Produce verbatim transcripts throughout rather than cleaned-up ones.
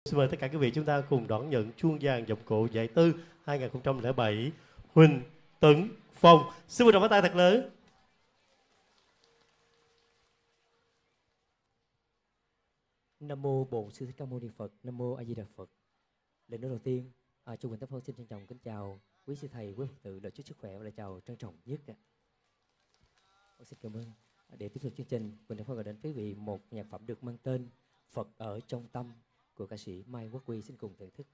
Xin mời tất cả quý vị chúng ta cùng đón nhận chuông vàng vọng cổ giải tư hai không không bảy Huỳnh Tấn Phong. Xin mời một tràng pháo tay thật lớn. Nam mô Bổn Sư Thích Ca Mâu Ni Phật. Nam mô A Di Đà Phật. Lời nói đầu tiên, à, cho Huỳnh Tấn Phong xin trân trọng kính chào quý sư thầy, quý Phật tử, lời chúc sức khỏe và lời chào trân trọng nhất. Xin cảm ơn. Để tiếp tục chương trình, Huỳnh Tấn Phong gửi đến quý vị một nhạc phẩm được mang tên Phật ở trong tâm của ca sĩ Mai Quốc Huy. Xin cùng thưởng thức.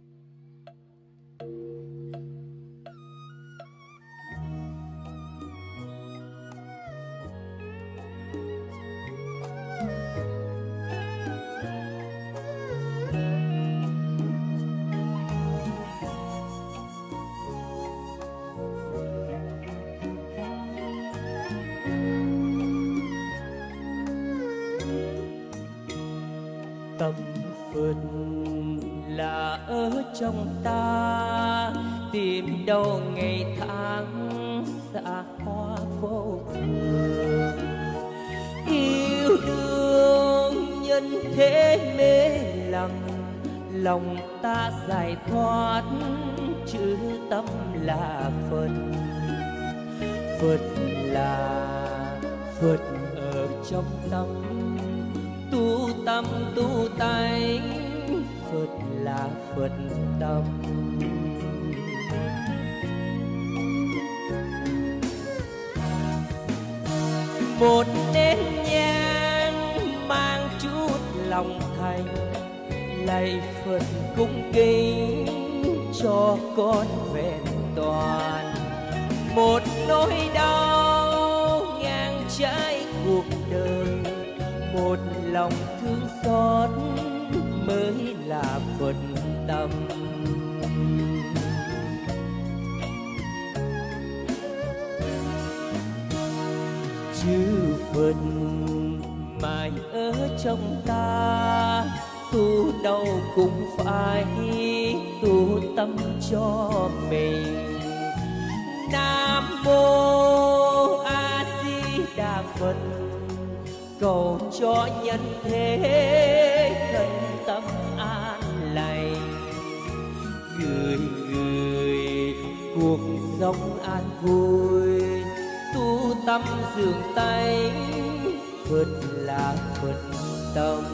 Tâm Phật là ở trong ta, tìm đâu ngày tháng xa hoa vô thường. Yêu đương nhân thế mê lầm, lòng ta giải thoát chữ tâm là Phật. Phật là Phật ở trong tâm, tu tâm tu tánh, Phật là Phật tâm. Một nén nhang mang chút lòng thành, lạy Phật cung kính cho con vẹn toàn. Một nỗi đau ngang trái cuộc đời, một lòng thương xót mới là Phật tâm. Chư Phật mãi ở trong ta, tu đâu cũng phải tu tâm cho mình. Nam mô A Di Đà Phật, cầu cho nhân thế thân tâm an lành, người người cuộc sống an vui, tu tâm dưỡng tánh, Phật là Phật tâm.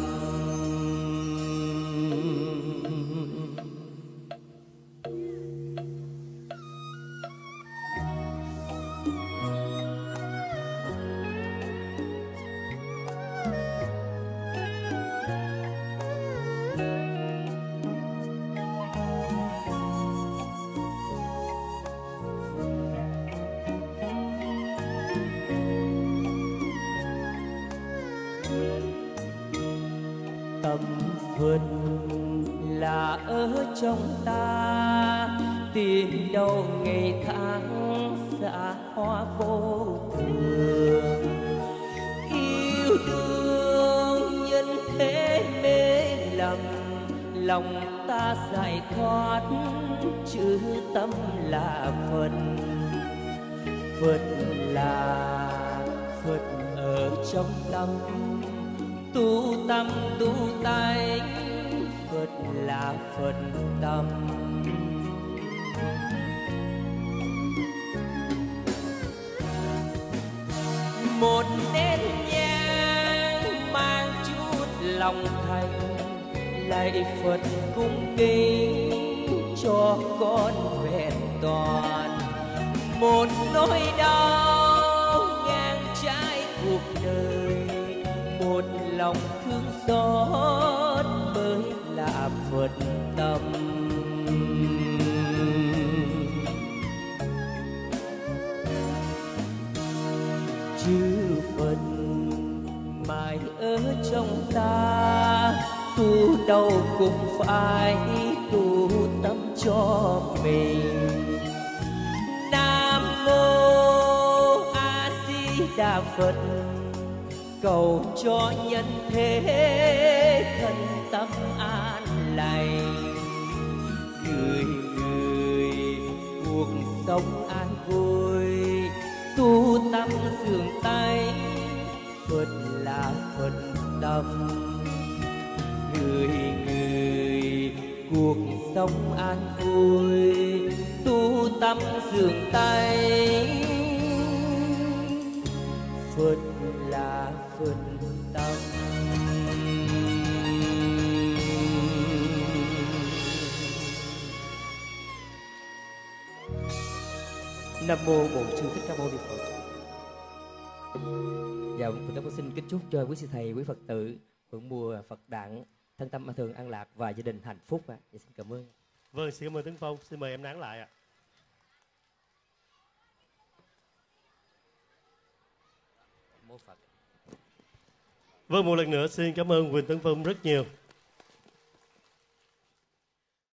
Tâm Phật là ở trong ta, tìm đâu ngày tháng xa hoa vô thường. Yêu đương nhân thế mê lầm, lòng ta giải thoát chữ tâm là Phật. Phật là Phật ở trong tâm, tu tâm tu tánh, Phật là Phật tâm. Một nén nhang mang chút lòng thành, lạy Phật cung kính cho con vẹn toàn. Một nỗi đau ngang trái cuộc đời, một lòng thương xót mới là Phật tâm. Chư Phật mãi ở trong ta, tu đâu cũng phải tu tâm cho mình. Nam mô A Di Đà Phật, cầu cho nhân thế thân tâm an lành, người người cuộc sống an vui, tu tâm dưỡng tánh, Phật là Phật tâm. Người người cuộc sống an vui, tu tâm giường tay. Phật là Phật tâm. Nam mô Bổn Sư Thích Ca Mâu Ni Phật. Dạ, Phật Tử xin kính chúc cho quý sư thầy, quý Phật tử hưởng mùa Phật đản thân tâm an thường an lạc và gia đình hạnh phúc ạ. Dạ, xin cảm ơn. Vâng, xin cảm ơn Tấn Phong. Xin mời em nán lại ạ. Mô Phật. Vâng, một lần nữa xin cảm ơn Huỳnh Tấn Phong rất nhiều.